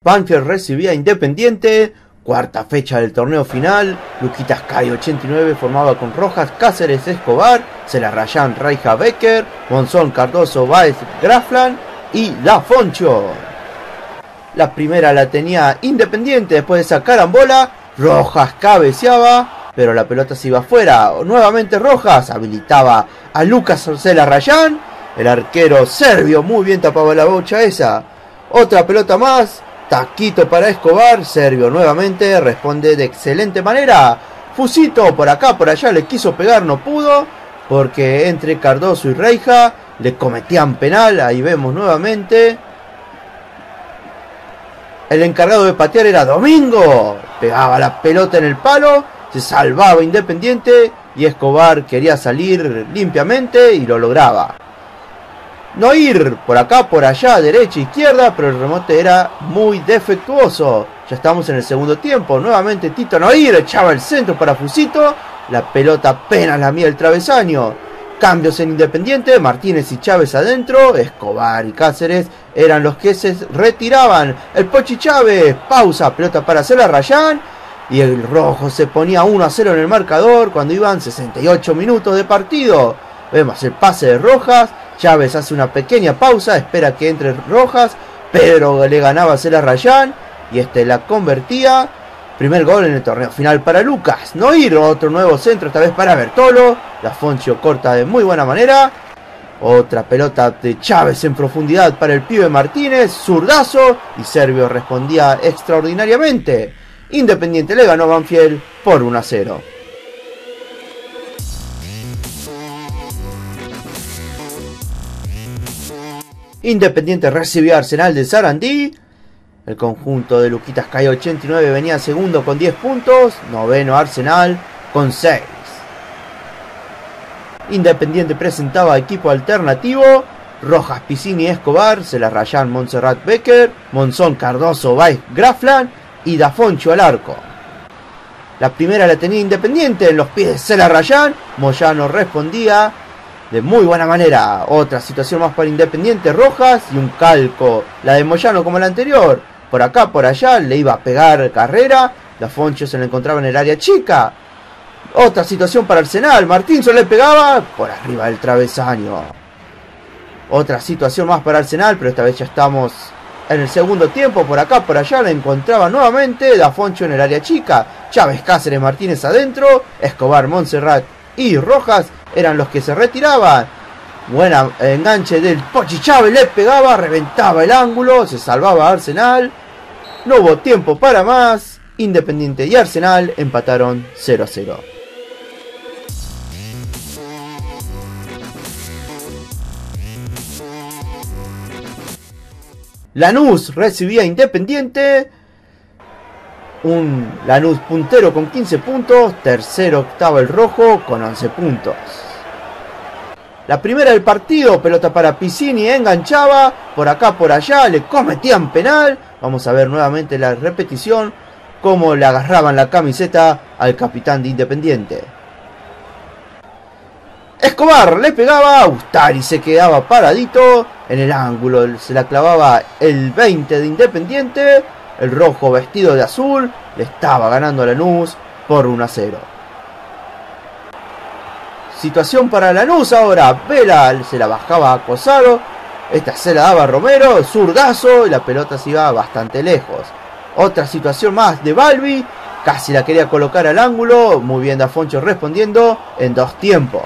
Banfield recibía a Independiente. Cuarta fecha del torneo final. Luquitas Cayo 89 formaba con Rojas, Cáceres, Escobar, Celarrayán, Reija, Becker, Monzón, Cardoso, Báez, Grafland y La Foncho. La primera la tenía Independiente después de esa carambola. Rojas cabeceaba, pero la pelota se iba afuera. Nuevamente Rojas habilitaba a Lucas Celarrayán. El arquero serbio muy bien tapaba la bocha esa. Otra pelota más. Taquito para Escobar. Serbio nuevamente responde de excelente manera. Fusito por acá, por allá le quiso pegar, no pudo. Porque entre Cardoso y Reija le cometían penal. Ahí vemos nuevamente. El encargado de patear era Domingo. Pegaba la pelota en el palo. Se salvaba Independiente. Y Escobar quería salir limpiamente y lo lograba. No ir por acá, por allá, derecha, izquierda, pero el remote era muy defectuoso. Ya estamos en el segundo tiempo. Nuevamente Tito Noir echaba el centro para Fusito. La pelota apenas la mía el travesaño. Cambios en Independiente. Martínez y Chávez adentro. Escobar y Cáceres eran los que se retiraban. El Pochi Chávez. Pausa. Pelota para Celarrayán. Y el rojo se ponía 1-0 en el marcador cuando iban 68 minutos de partido. Vemos el pase de Rojas. Chávez hace una pequeña pausa, espera que entre Rojas, pero le ganaba a Celarrayán y la convertía. Primer gol en el torneo final para Lucas Noir, otro nuevo centro, esta vez para Bertolo. La Foncho corta de muy buena manera. Otra pelota de Chávez en profundidad para el pibe Martínez, zurdazo, y Serbio respondía extraordinariamente. Independiente le ganó a Banfield por 1-0. Independiente recibió a Arsenal de Sarandí. El conjunto de Luquitas Cayo 89 venía segundo con 10 puntos. Noveno Arsenal con 6. Independiente presentaba equipo alternativo. Rojas, Piscini, Escobar, Celarrayán, Montserrat, Becker, Monzón, Cardoso, Báez, Grafland y Da Foncho al arco. La primera la tenía Independiente en los pies de Celarrayán. Moyano respondía de muy buena manera. Otra situación más para Independiente. Rojas y un calco. La de Moyano como la anterior. Por acá, por allá. Le iba a pegar Carrera. Da Foncho se la encontraba en el área chica. Otra situación para Arsenal. Martínez le pegaba por arriba del travesaño. Otra situación más para Arsenal. Pero esta vez ya estamos en el segundo tiempo. Por acá, por allá. La encontraba nuevamente Da Foncho en el área chica. Chávez, Cáceres, Martínez adentro. Escobar, Montserrat y Rojas eran los que se retiraban. Buena enganche del Pochi Chávez, le pegaba, reventaba el ángulo, se salvaba Arsenal. No hubo tiempo para más. Independiente y Arsenal empataron 0-0. Lanús recibía a Independiente. Un Lanús puntero con 15 puntos. Tercero octavo el rojo con 11 puntos. La primera del partido. Pelota para Piscini. Enganchaba. Por acá, por allá. Le cometían penal. Vamos a ver nuevamente la repetición. Cómo le agarraban la camiseta al capitán de Independiente. Escobar le pegaba. Ustari se quedaba paradito en el ángulo. Se la clavaba el 20 de Independiente. El rojo vestido de azul le estaba ganando a Lanús por 1-0. Situación para Lanús ahora. Vela se la bajaba a Cosaro. Esta se la daba a Romero. Zurdazo y la pelota se iba bastante lejos. Otra situación más de Balbi. Casi la quería colocar al ángulo. Muy bien Da Foncho respondiendo en dos tiempos.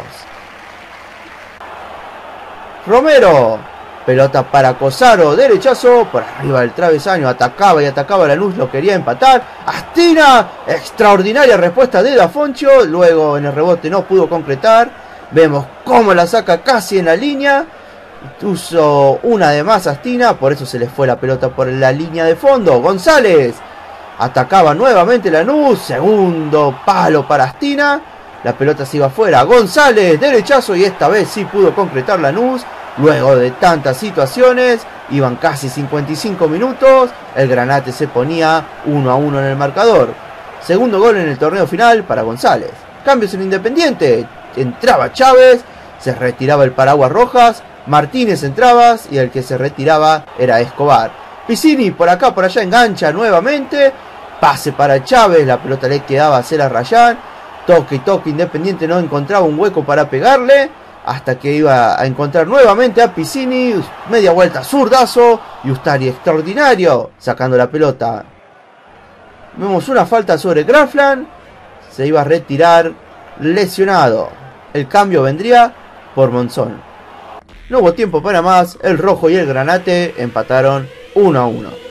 Romero. Pelota para Cosaro, derechazo, por arriba del travesaño, atacaba y atacaba Lanús, lo quería empatar. Astina, extraordinaria respuesta de Da Foncho, luego en el rebote no pudo concretar. Vemos cómo la saca casi en la línea. Puso una de más Astina, por eso se le fue la pelota por la línea de fondo. González, atacaba nuevamente Lanús, segundo palo para Astina. La pelota se iba afuera, González, derechazo y esta vez sí pudo concretar Lanús. Luego de tantas situaciones, iban casi 55 minutos, el Granate se ponía 1-1 en el marcador. Segundo gol en el torneo final para González. Cambios en Independiente, entraba Chávez, se retiraba el paraguas Rojas, Martínez entraba y el que se retiraba era Escobar. Piscini por acá, por allá engancha nuevamente. Pase para Chávez, la pelota le quedaba a hacer a Rayán. Toque y toque, Independiente no encontraba un hueco para pegarle. Hasta que iba a encontrar nuevamente a Piscini. Media vuelta, zurdazo. Y Ustari extraordinario, sacando la pelota. Vemos una falta sobre Grafland. Se iba a retirar lesionado. El cambio vendría por Monzón. No hubo tiempo para más. El rojo y el granate empataron 1-1.